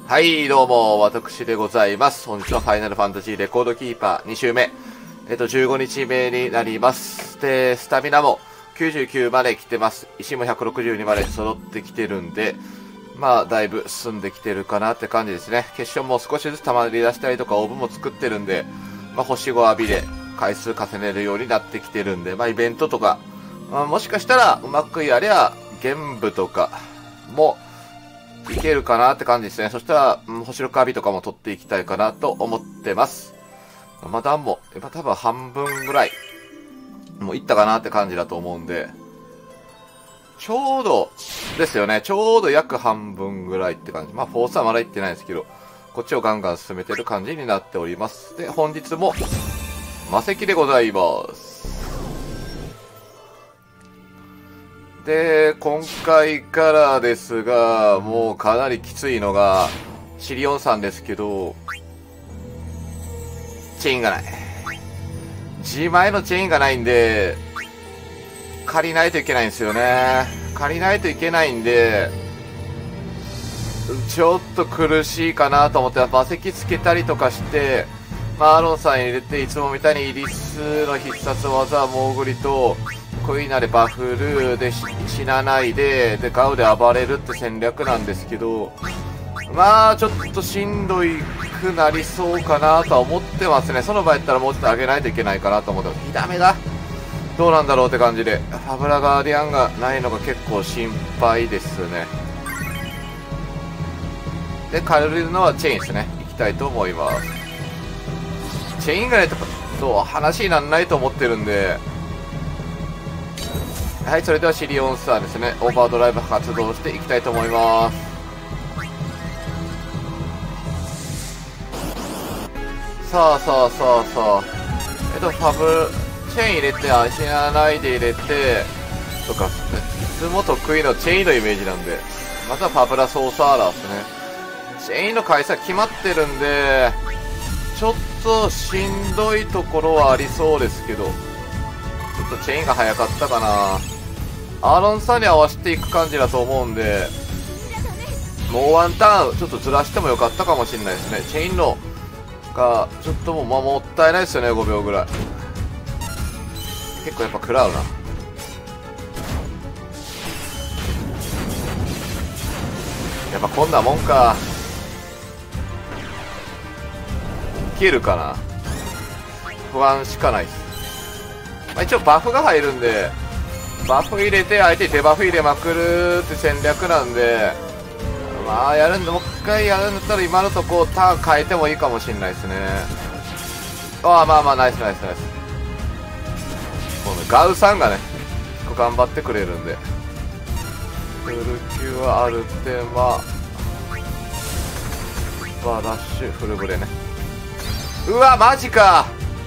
はい、どうも、私でございます。本日はファイナルファンタジーレコードキーパー2週目。15日目になります。で、スタミナも99まで来てます。石も162まで揃ってきてるんで、まあ、だいぶ進んできてるかなって感じですね。決勝も少しずつ溜まり出したりとか、オーブも作ってるんで、まあ、星5浴びで回数重ねるようになってきてるんで、まあ、イベントとか、もしかしたらうまくやりゃ、玄武とかも、いけるかなって感じですね。そしたら、星6浴びとかも取っていきたいかなと思ってます。まだも、多分半分ぐらい、もういったかなって感じだと思うんで、ちょうどですよね。ちょうど約半分ぐらいって感じ。まあ、フォースはまだいってないんですけど、こっちをガンガン進めてる感じになっております。で、本日も、魔石でございます。で、今回からですが、もうかなりきついのが、シリオンさんですけど、チェーンがない。自前のチェーンがないんで、借りないといけないんですよね。借りないといけないんで、ちょっと苦しいかなと思って、馬石つけたりとかして、まあ、アロンさん入れて、いつもみたいにイリスの必殺技、モーグリと、クイナでバフルで死なないで、ガウで暴れるって戦略なんですけど、まあ、ちょっとしんどいくなりそうかなとは思ってますね。その場合やったらもうちょっと上げないといけないかなと思ってます。火ダメだ。どうなんだろうって感じで、ファブラガーディアンがないのが結構心配ですね。で、借りるのはチェインですね。行きたいと思います。チェインがないと話にならないと思ってるんで、はい、それではシリオンスターですね。オーバードライブ発動していきたいと思います。さあ、ファブ、チェーン入れて、足穴ないで入れて、とか、いつも得意のチェーンのイメージなんで、まずはファブラソーサーラーですね。チェーンの回数は決まってるんで、ちょっとしんどいところはありそうですけど、ちょっとチェーンが早かったかな。アーロンさんに合わせていく感じだと思うんで、もうワンターンちょっとずらしてもよかったかもしれないですね。チェーンのがちょっともったいないですよね。5秒ぐらい結構やっぱ食らうな。やっぱこんなもんか。いけるかな。不安しかないです。まあ、一応バフが入るんで、バフ入れて相手にデバフ入れまくるって戦略なんで、まあやるんで、もう一回やるんだったら今のとこターン変えてもいいかもしれないですね。まあナイス。このガウさんがね結構頑張ってくれるんで、フル級はアルテマラッシュフルブレね。うわマジか。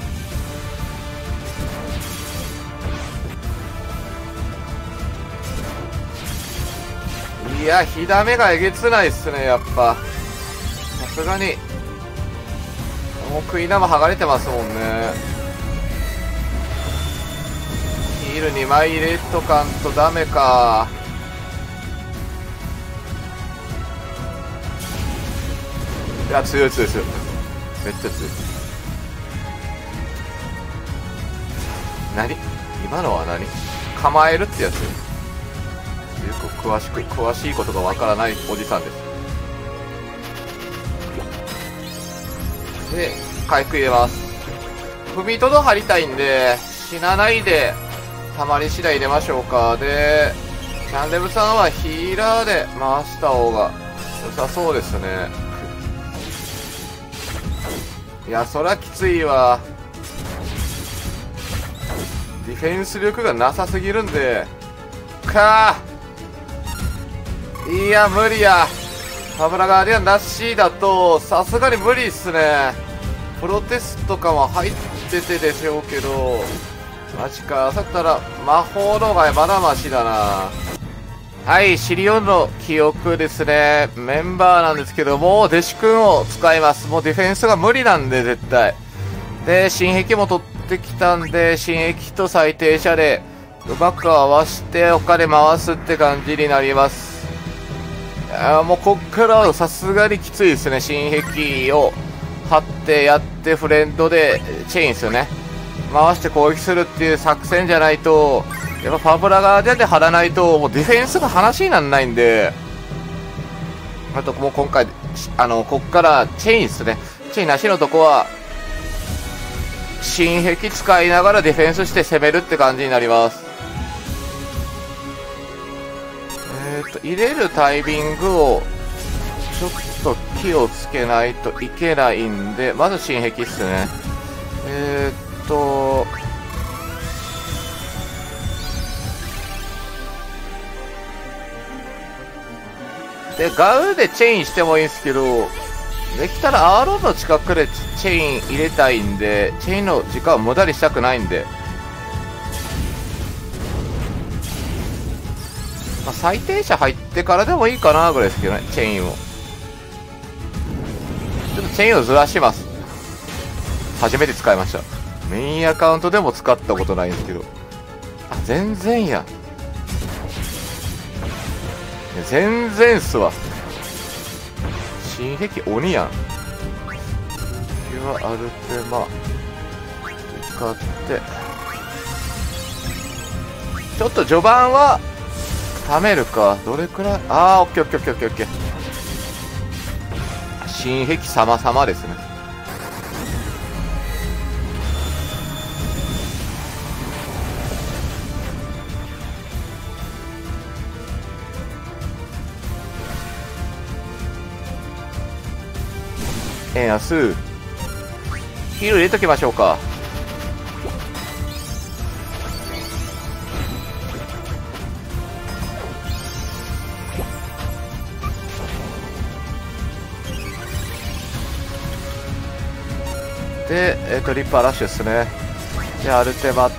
いや、火ダメがえげつないっすね。やっぱさすがにもうクイナも剥がれてますもんね。ヒール2枚入れとかんとダメか。いや、強いめっちゃ強い。何今のは何構えるってやつ。よく詳しいことがわからないおじさんです。で、回復入れます。踏みとど張りたいんで、死なないで、たまり次第入れましょうか。で、キャンデブさんはヒーラーで回した方が良さそうですね。いや、そりゃきついわ。ディフェンス力がなさすぎるんで、いや、無理や。ファブラガーディアンなしだと、さすがに無理っすね。プロテストとかも入っててでしょうけど、マジか。だったら、魔法の方がまだマシだな。はい、シリオンの記憶ですね。メンバーなんですけども、弟子くんを使います。もうディフェンスが無理なんで、絶対。で、新壁も取ってきたんで、新壁と最低者で、うまく合わせて、他で回すって感じになります。 もうこっからはさすがにきついですね。新壁を張ってやってフレンドでチェインですよね。回して攻撃するっていう作戦じゃないと、やっぱファブラが出て張らないともうディフェンスが話にならないんで、あともう今回こっからチェインですね。チェインなしのとこは新壁使いながらディフェンスして攻めるって感じになります。入れるタイミングをちょっと気をつけないといけないんで、まず新壁っすね。でガウでチェインしてもいいんですけど、できたらアーロンの近くでチェイン入れたいんで、チェインの時間を無駄にしたくないんで、まあ、最低車入ってからでもいいかなぐらいですけどね。チェインをちょっとチェインをずらします。初めて使いました。メインアカウントでも使ったことないんですけど、あ、全然や、全然っすわ。新壁鬼やん。次はアルテマ使って、ちょっと序盤は貯めるか。どれくらい、あー、オッケーオッケーオッケーオッケーオッケー。新壁様々ですね。安ヒール入れときましょうか。で、リッパーラッシュですね。で、アルテマって、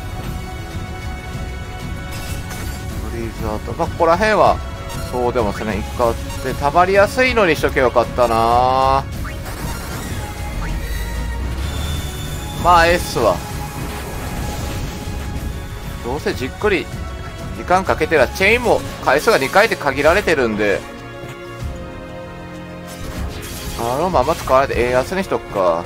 フリーズアウト。まあ、ここら辺は、そうでもですね、一回って、溜まりやすいのにしとけばよかったな。まあ、S は。どうせじっくり、時間かけてら、チェインも回数が2回で限られてるんで、あのまま使わないで円安にしとくか。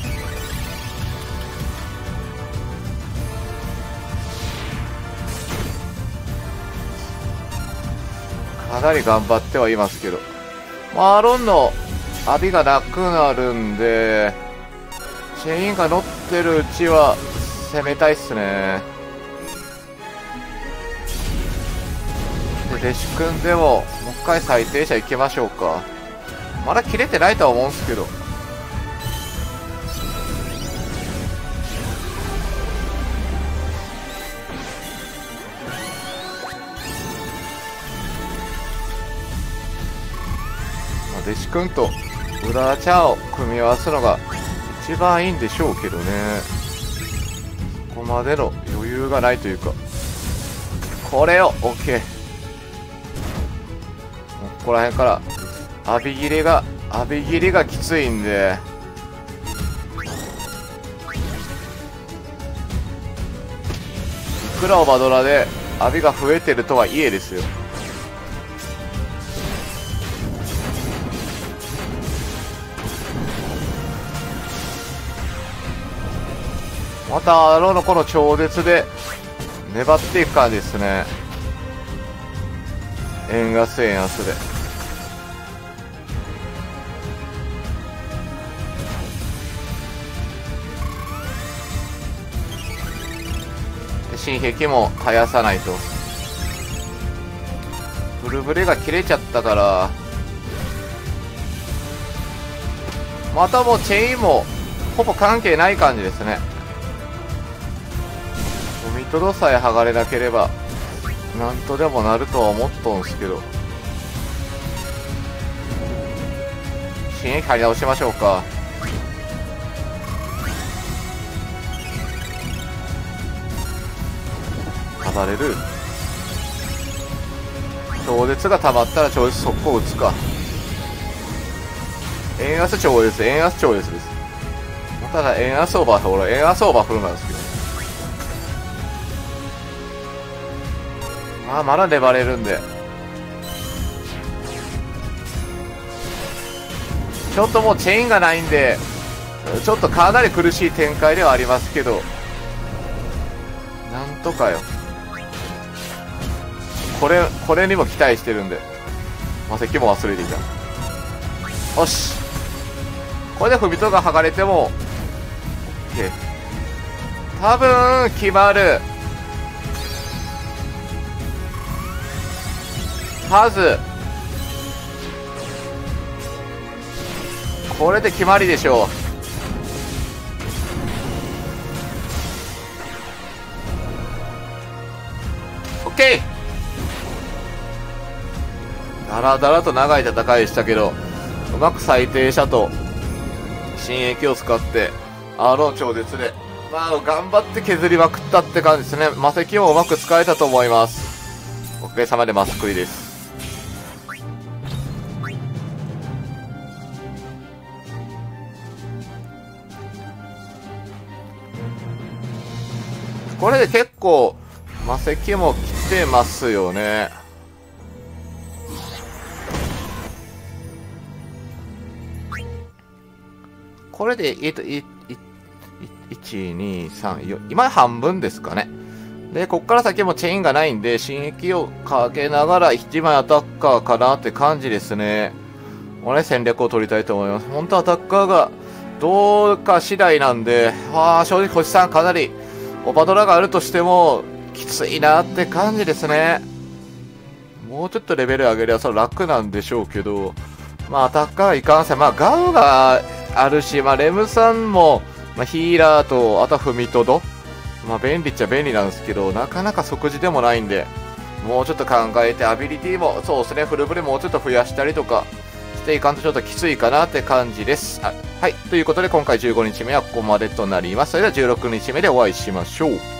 かなり頑張ってはいますけど、マーロンの浴びがなくなるんで、チェインが乗ってるうちは攻めたいっすね。で、弟子くんでももう一回最低車行きましょうか。まだ切れてないとは思うんすけど、弟子くんと裏チャーを組み合わすのが一番いいんでしょうけどね。ここまでの余裕がないというか、これを OK。 ここら辺から浴び切りがきついんで、いくらオバドラで浴びが増えてるとはいえですよ。またロのこの超絶で粘っていく感じですね。円安で新壁も絶やさないと。ブルブレが切れちゃったから、またもうチェインもほぼ関係ない感じですね。ゴミトロさえ剥がれなければなんとでもなるとは思っとんすけど、新駅張り直しましょうか。離れる。超絶が溜まったら超絶速攻打つか。円安超絶です。ただ円安オーバーフルなんですけど、まだ粘れるんで、 ちょっともうチェインがないんで、ちょっとかなり苦しい展開ではありますけど、なんとかよ。これにも期待してるんで。魔石も忘れていた。よし。これで踏みとが剥がれても、OK。多分、決まる。はず。これで決まりでしょう。OK。だらだらと長い戦いでしたけど、うまく最低者と新液を使ってアーロン超絶で、まあ頑張って削りまくったって感じですね。魔石もうまく使えたと思います。おかげさまでマスクリです。これで結構魔石も来てますよね。これで、1、2、3、4、今半分ですかね。で、こっから先もチェインがないんで、新液をかけながら1枚アタッカーかなって感じですね。これ戦略を取りたいと思います。本当アタッカーがどうか次第なんで、正直星さんかなりオパドラがあるとしても、きついなって感じですね。もうちょっとレベル上げればそれ楽なんでしょうけど、まあアタッカーがいかんせん、まあガウがあるし、まあレムさんも、まあ、ヒーラーと、あとは踏みとど。まあ便利っちゃ便利なんですけど、なかなか即時でもないんで、もうちょっと考えて、アビリティも、そうですね、フルブレもうちょっと増やしたりとかしていかんとちょっときついかなって感じです。はい。ということで今回15日目はここまでとなります。それでは16日目でお会いしましょう。